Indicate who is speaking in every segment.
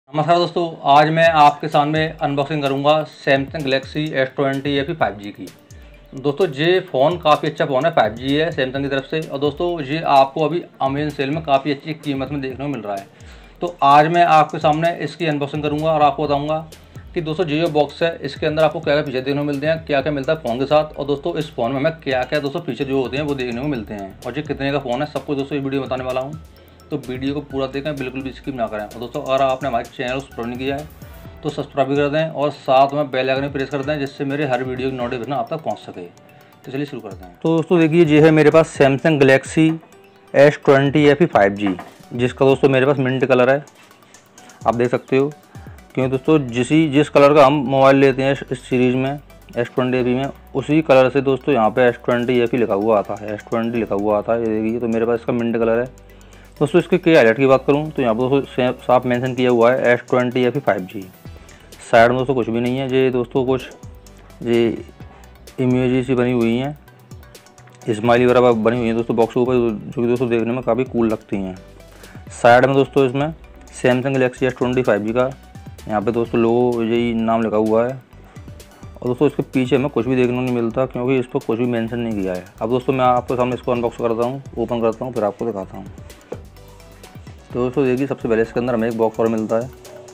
Speaker 1: नमस्कार दोस्तों, आज मैं आपके सामने अनबॉक्सिंग करूंगा Samsung Galaxy S20 FE 5G की। दोस्तों ये फ़ोन काफ़ी अच्छा फ़ोन है, 5G है सैमसंग की तरफ से। और दोस्तों ये आपको अभी अमेज़न सेल में काफ़ी अच्छी कीमत में देखने को मिल रहा है। तो आज मैं आपके सामने इसकी अनबॉक्सिंग करूँगा और आपको बताऊँगा कि दोस्तों ये जो बॉक्स है इसके अंदर आपको क्या क्या फीचर देखने को मिलते हैं, क्या क्या मिलता है फ़ोन के साथ, और दोस्तों इस फ़ोन में हमें क्या क्या दोस्तों फीचर जो होते हैं वो देखने को मिलते हैं, और ये कितने का फ़ोन है सब कुछ दोस्तों इस वीडियो में बताने वाला हूँ। तो वीडियो को पूरा देखें, बिल्कुल भी स्किप ना करें। और दोस्तों अगर आपने हमारे चैनल को सब्सक्राइब नहीं किया है तो सब्सक्राइब भी कर दें और साथ में बेल आइकन प्रेस कर दें, जिससे मेरे हर वीडियो की नोटिफिकेशन आप तक पहुंच सके। तो चलिए शुरू करते हैं। तो दोस्तों देखिए, ये है मेरे पास Samsung Galaxy S20 FE 5G, जिसका दोस्तों मेरे पास मिंट कलर है, आप देख सकते हो। क्योंकि दोस्तों जिस कलर का हम मोबाइल लेते हैं इस सीरीज़ में S20 FE में, उसी कलर से दोस्तों यहाँ पे S20 FE लिखा हुआ आता है, S20 लिखा हुआ आता है। ये देखिए, तो मेरे पास इसका मिंट कलर है। दोस्तों इसके कई हाईलाइट की बात करूँ तो यहाँ पर दोस्तों साफ मेंशन किया हुआ है S20 FE 5G। साइड में दोस्तों कुछ भी नहीं है, ये दोस्तों कुछ ये इमेज सी बनी हुई हैं, स्माइली वगैरह बनी हुई हैं दोस्तों बॉक्स के ऊपर, जो कि दोस्तों देखने में काफ़ी कूल लगती हैं। साइड में दोस्तों इसमें सैमसंग गैलेक्सी S20 5G का यहाँ पे दोस्तों लोगो यही नाम लिखा हुआ है। और दोस्तों इसके पीछे हमें कुछ भी देखने को नहीं मिलता, क्योंकि इस पर कुछ भी मेंशन नहीं किया है। अब दोस्तों मैं आपके सामने इसको अनबॉक्स करता हूँ, ओपन करता हूँ, फिर आपको दिखाता हूँ। तो दोस्तों देखिए, सबसे पहले इसके अंदर हमें एक बॉक्स और मिलता है।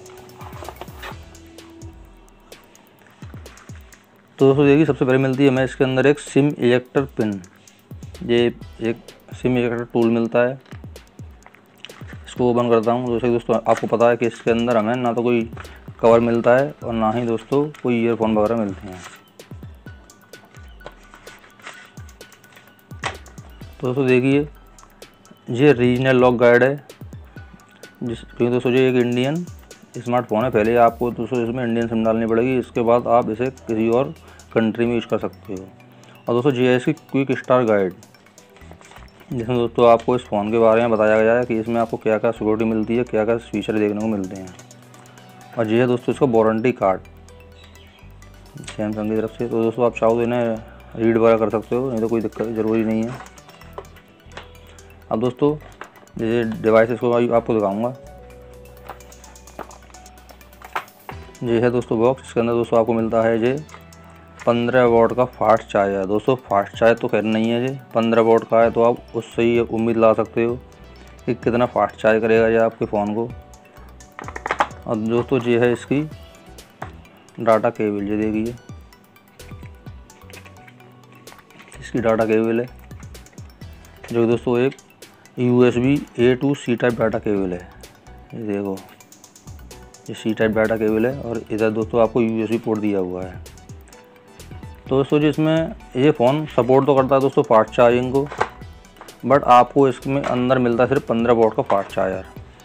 Speaker 1: तो दोस्तों देखिए, सबसे पहले मिलती है हमें इसके अंदर एक सिम इजेक्टर पिन। ये एक सिम इजेक्टर टूल मिलता है। इसको ओपन करता हूँ। जैसे दोस्तों आपको पता है कि इसके अंदर हमें ना तो कोई कवर मिलता है और ना ही दोस्तों कोई ईयरफोन वगैरह मिलते हैं। तो दोस्तों देखिए, ये रीजनल लॉक गाइड है, क्योंकि दोस्तों ये एक इंडियन स्मार्टफोन है। पहले आपको दोस्तों इसमें इंडियन सिम डालनी पड़ेगी, इसके बाद आप इसे किसी और कंट्री में यूज़ कर सकते हो। और दोस्तों ये है इसकी क्विक स्टार्ट गाइड, जिसमें दोस्तों आपको इस फ़ोन के बारे में बताया गया है कि इसमें आपको क्या क्या सिक्योरिटी मिलती है, क्या क्या फीचर देखने को मिलते हैं। और ये है दोस्तों इसका वारंटी कार्ड सैमसंग की तरफ से। तो दोस्तों आप चाहो तो इन्हें रीड वगैरह कर सकते हो, नहीं तो कोई दिक्कत ज़रूरी नहीं है। अब दोस्तों ये डिवाइस इसको आपको दिखाऊँगा। ये है दोस्तों बॉक्स। इसके अंदर दोस्तों आपको मिलता है ये 15 वॉट का फास्ट चार्जर। दोस्तों फास्ट चार्ज तो खैर नहीं है, ये 15 वॉट का है, तो आप उससे ही उम्मीद ला सकते हो कि कितना फास्ट चार्ज करेगा ये आपके फ़ोन को। और दोस्तों ये है इसकी डाटा केबल, ये देखिए इसकी डाटा केबल है, जो कि दोस्तों एक USB A to C type data cable है। ये देखो, ये C टाइप डाटा केबल है, और इधर दोस्तों आपको USB पोर्ट दिया हुआ है। तो दोस्तों जिसमें ये फ़ोन सपोर्ट तो करता है दोस्तों फास्ट चार्जिंग को, बट आपको इसमें अंदर मिलता है सिर्फ 15 वॉट का फास्ट चार्जर।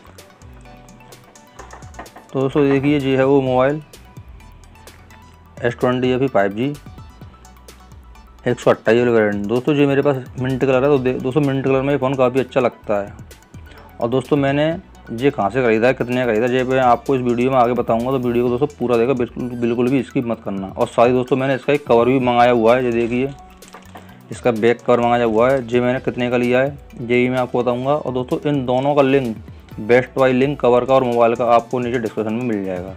Speaker 1: तो दोस्तों देखिए, ये है वो mobile S20 FE 5G 128 variant. दोस्तों जी मेरे पास मिंट कलर है, तो दोस्तों मिंट कलर में ये फ़ोन काफ़ी अच्छा लगता है। और दोस्तों मैंने ये कहाँ से खरीदा है, कितने खरीदा, ये मैं आपको इस वीडियो में आगे बताऊंगा। तो वीडियो को दोस्तों पूरा देखा, बिल्कुल भी स्किप मत करना। और साथ ही दोस्तों मैंने इसका एक कवर भी मंगाया हुआ है, ये देखिए इसका बैक कवर मंगाया हुआ है। ये मैंने कितने का लिया है यही मैं आपको बताऊँगा। और दोस्तों इन दोनों का link, best buy link cover का और मोबाइल का, आपको नीचे डिस्क्रिप्शन में मिल जाएगा।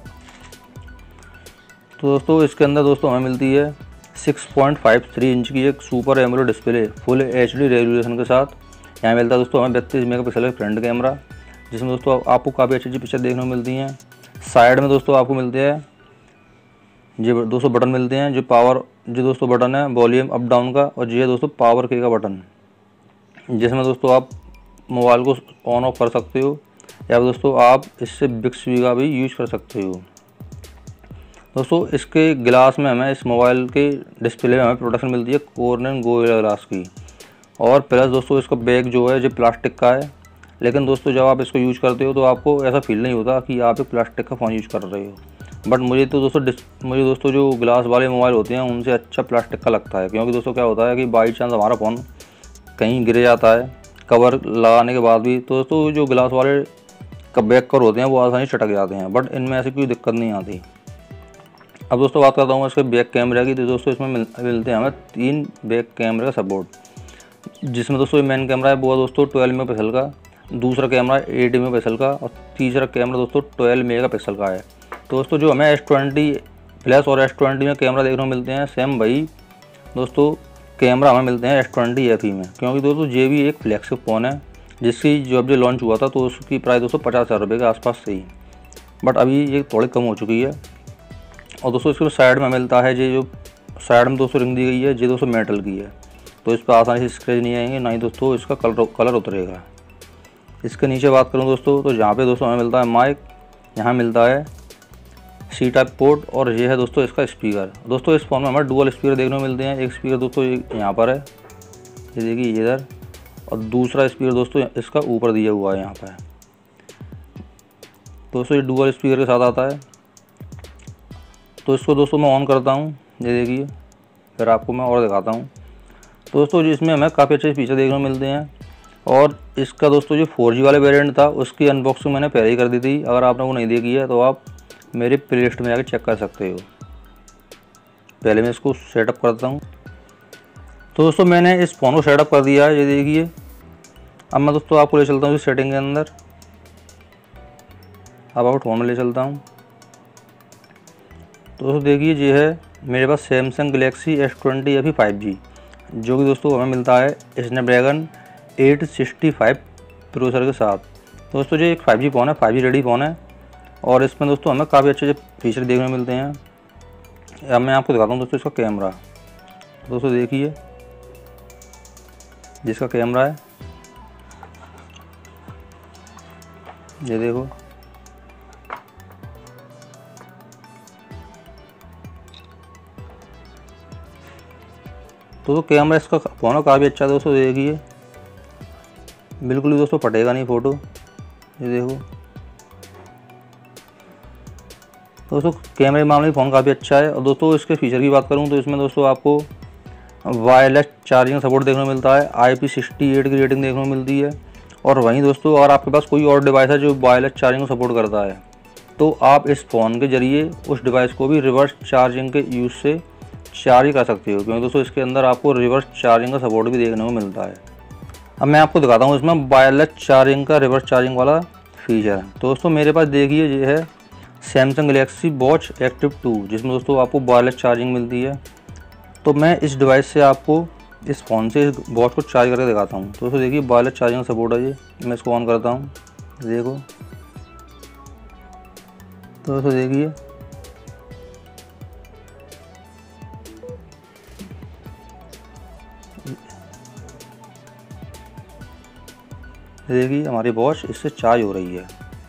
Speaker 1: तो दोस्तों इसके अंदर दोस्तों हमें मिलती है 6.53 इंच की एक super AMOLED display full HD resolution के साथ। यहाँ मिलता है दोस्तों हमें 32 मेगापिक्सल का फ्रंट कैमरा, जिसमें दोस्तों आपको काफ़ी अच्छी पिक्चर देखने को मिलती हैं। साइड में दोस्तों आपको मिलते हैं ये दोस्तों बटन मिलते हैं, जो दोस्तों बटन है वॉल्यूम अप डाउन का, और ये है दोस्तों पावर के का बटन, जिसमें दोस्तों आप मोबाइल को ऑन ऑफ कर सकते हो, या दोस्तों आप इससे बिक्सबी का भी यूज कर सकते हो। दोस्तों इसके गिलास में हमें, इस मोबाइल के डिस्प्ले में हमें प्रोटेक्शन मिलती है कॉर्निंग गोरिल्ला ग्लास की। और प्लस दोस्तों इसका बैग जो है जो प्लास्टिक का है, लेकिन दोस्तों जब आप इसको यूज़ करते हो तो आपको ऐसा फील नहीं होता कि आप एक प्लास्टिक का फ़ोन यूज़ कर रहे हो। बट मुझे दोस्तों जो ग्लास वाले मोबाइल होते हैं उनसे अच्छा प्लास्टिक का लगता है। क्योंकि दोस्तों क्या होता है कि बाई चांस हमारा फ़ोन कहीं गिर जाता है कवर लगाने के बाद भी, तो दोस्तों जो ग्लास वाले बैक कवर होते हैं वो आसानी से चटक जाते हैं, बट इनमें ऐसी कोई दिक्कत नहीं आती। अब दोस्तों बात करता हूँ इसके बैक कैमरे की। तो दोस्तों इसमें मिलते हैं हमें 3 बैक कैमरे का सपोर्ट, जिसमें दोस्तों मेन कैमरा है वो दोस्तों 12 मेगापिक्सल का, दूसरा कैमरा 8 मेगापिक्सल का और तीसरा कैमरा दोस्तों 12 मेगापिक्सल का है। तो दोस्तों जो हमें S20 प्लस और S20 में कैमरा देखने को मिलते हैं, सेम वही दोस्तों कैमरा हमें मिलते हैं S20 FE में, क्योंकि दोस्तों ये भी एक फ्लैगशिप फ़ोन है जिसकी जो अब लॉन्च हुआ था तो उसकी प्राइस दोस्तों 50,000 रुपये के आसपास से ही, बट अभी ये थोड़ी कम हो चुकी है। और दोस्तों इसके साइड में मिलता है ये जो साइड में दोस्तों रिंग दी गई है, ये दोस्तों मेटल की है, तो इस पर आसानी से स्क्रैच नहीं आएंगे, ना ही दोस्तों इसका कलर उतरेगा। इसके नीचे बात करूँ दोस्तों तो यहाँ पे दोस्तों हमें मिलता है माइक, यहाँ मिलता है C टाइप पोर्ट और ये है दोस्तों इसका स्पीकर। दोस्तों इस फ़ोन में हमें डुअल स्पीकर देखने को मिलते हैं। एक स्पीकर दोस्तों यहाँ पर है, ये देखिए इधर, और दूसरा स्पीकर दोस्तों इसका ऊपर दिया हुआ है यहाँ पर। दोस्तों ये डुअल स्पीकर के साथ आता है। तो इसको दोस्तों मैं ऑन करता हूँ, ये देखिए, फिर आपको मैं और दिखाता हूँ। दोस्तों इसमें हमें काफ़ी अच्छे फीचर देखने को मिलते हैं। और इसका दोस्तों जो 4G वाले वेरिएंट था उसकी अनबॉक्सिंग मैंने पहले ही कर दी थी, अगर आपने वो नहीं देखी है तो आप मेरे प्लेलिस्ट में जाकर चेक कर सकते हो। पहले मैं इसको सेटअप करता हूँ। तो दोस्तों मैंने इस फ़ोन को सेटअप कर दिया है, ये देखिए। अब मैं दोस्तों आपको ले चलता हूँ इस सेटिंग के अंदर। अब आपको फ़ोन में ले चलता हूँ। तो दोस्तों देखिए ये है मेरे पास Samsung Galaxy S20 FE 5G, जो कि दोस्तों हमें मिलता है स्नैपड्रैगन 865 प्रोसेसर के साथ। दोस्तों ये एक 5G फ़ोन है, 5G रेडी फ़ोन है, और इसमें दोस्तों हमें काफ़ी अच्छे फीचर देखने को मिलते हैं। अब मैं आपको दिखाता हूँ दोस्तों इसका कैमरा। दोस्तों देखिए जिसका कैमरा है, ये देखो। तो कैमरा इसका फ़ोन है काफ़ी अच्छा है दोस्तों, देखिए बिल्कुल भी दोस्तों फटेगा नहीं फ़ोटो, ये देखो। दोस्तों कैमरे के मामले में फ़ोन काफ़ी अच्छा है। और दोस्तों इसके फीचर की बात करूँ तो इसमें दोस्तों आपको वायरलेस चार्जिंग सपोर्ट देखने को मिलता है, IP68 की रेटिंग देखने को मिलती है। और वहीं दोस्तों अगर आपके पास कोई और डिवाइस है जो वायरलेस चार्जिंग को सपोर्ट करता है तो आप इस फ़ोन के ज़रिए उस डिवाइस को भी रिवर्स चार्जिंग के यूज़ से चार्ज कर सकते हो, क्योंकि दोस्तों इसके अंदर आपको रिवर्स चार्जिंग का सपोर्ट भी देखने को मिलता है। अब मैं आपको दिखाता हूँ इसमें वायरलेस चार्जिंग का रिवर्स चार्जिंग वाला फीचर है। तो दोस्तों मेरे पास देखिए ये है सैमसंग गलेक्सी वॉच एक्टिव 2, जिसमें दोस्तों आपको वायरलेस चार्जिंग मिलती है। तो मैं इस डिवाइस से आपको इस फ़ोन से इस वॉच को चार्ज करके दिखाता हूँ। तो दोस्तों देखिए वायरलेस चार्जिंग सपोर्ट है ये, मैं इसको ऑन करता हूँ, देखो। तो दोस्तों देखिए देखिए हमारी वॉच इससे चार्ज हो रही है।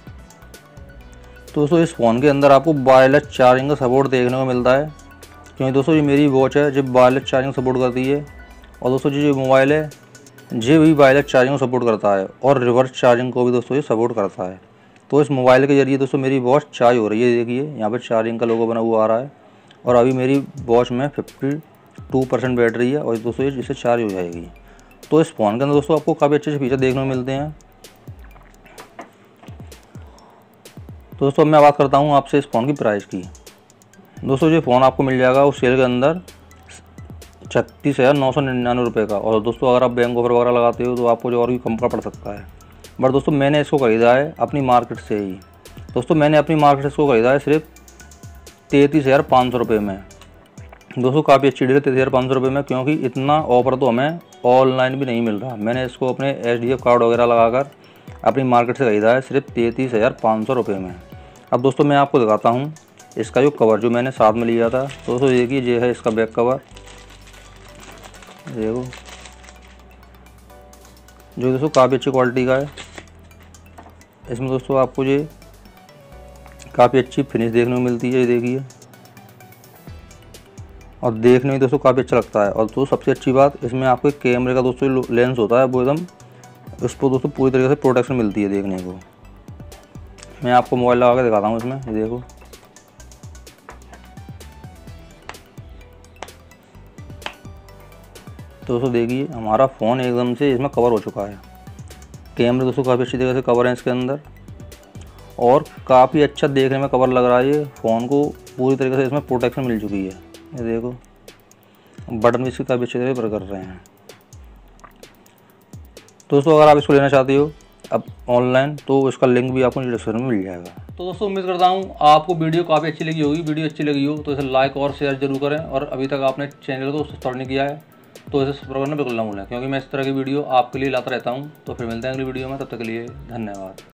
Speaker 1: तो दोस्तों इस फ़ोन के अंदर आपको वायरलेस चार्जिंग का सपोर्ट देखने को मिलता है, क्योंकि दोस्तों ये मेरी वॉच है जो वायरलेस चार्जिंग सपोर्ट करती है। और दोस्तों जो मोबाइल है ये भी वायरलेस चार्जिंग को सपोर्ट करता है और रिवर्स चार्जिंग को भी दोस्तों ये सपोर्ट करता है। तो इस मोबाइल के ज़रिए दोस्तों मेरी वॉच चार्ज हो रही है, देखिए यहाँ पर चार्जिंग का लोगो बना हुआ आ रहा है। और अभी मेरी वॉच में 52% बैटरी है और दोस्तों ये इससे चार्ज हो जाएगी। तो इस फ़ोन के अंदर दोस्तों आपको काफ़ी अच्छे फीचर देखने को मिलते हैं। दोस्तों मैं बात करता हूँ आपसे इस फ़ोन की प्राइस की। दोस्तों ये फ़ोन आपको मिल जाएगा उस सेल के अंदर 36,999 रुपये का। और दोस्तों अगर आप बैंक ऑफर वगैरह लगाते हो तो आपको जो और भी कम का पड़ सकता है, बट दोस्तों मैंने इसको ख़रीदा है अपनी मार्केट से ही। दोस्तों मैंने अपनी मार्केट से इसको ख़रीदा है सिर्फ 33,500 रुपये में। दोस्तों काफ़ी अच्छी डील है 33,500 रुपये में, क्योंकि इतना ऑफर तो हमें ऑनलाइन भी नहीं मिल रहा। मैंने इसको अपने HDF कार्ड वगैरह लगाकर अपनी मार्केट से ख़रीदा है सिर्फ 33,500 रुपये में। अब दोस्तों मैं आपको दिखाता हूँ इसका जो कवर जो मैंने साथ में लिया था। दोस्तों देखिए ये है इसका बैक कवर, देखो, जो दोस्तों काफ़ी अच्छी क्वालिटी का है। इसमें दोस्तों आपको ये काफ़ी अच्छी फिनिश देखने को मिलती है, ये देखिए, और देखने में दोस्तों काफ़ी अच्छा लगता है। और दोस्तों सबसे अच्छी बात इसमें आपको कैमरे का दोस्तों लेंस होता है वो एकदम उस पर दोस्तों पूरी तरीके से प्रोटेक्शन मिलती है देखने को। मैं आपको मोबाइल लगा के दिखाता हूँ इसमें, ये देखो। दोस्तों देखिए हमारा फ़ोन एकदम से इसमें कवर हो चुका है। कैमरे दोस्तों काफ़ी अच्छी तरीके से कवर है इसके अंदर और काफ़ी अच्छा देखने में कवर लग रहा है। ये फ़ोन को पूरी तरीके से इसमें प्रोटेक्शन मिल चुकी है, ये देखो। बटन भी इसके काफ़ी अच्छे तरीके पर कर रहे हैं। दोस्तों अगर आप इसको लेना चाहते हो अब ऑनलाइन, तो इसका लिंक भी आपको डिस्क्रिप्शन में मिल जाएगा। तो दोस्तों उम्मीद करता हूँ आपको वीडियो काफ़ी अच्छी लगी होगी। वीडियो अच्छी लगी हो तो इसे लाइक और शेयर जरूर करें, और अभी तक आपने चैनल को सब्सक्राइब नहीं किया है तो इसे सब्सक्राइब करना बिल्कुल ना भूलें, क्योंकि मैं इस तरह की वीडियो आपके लिए लाता रहता हूँ। तो फिर मिलते हैं अगली वीडियो में, तब तक के लिए धन्यवाद।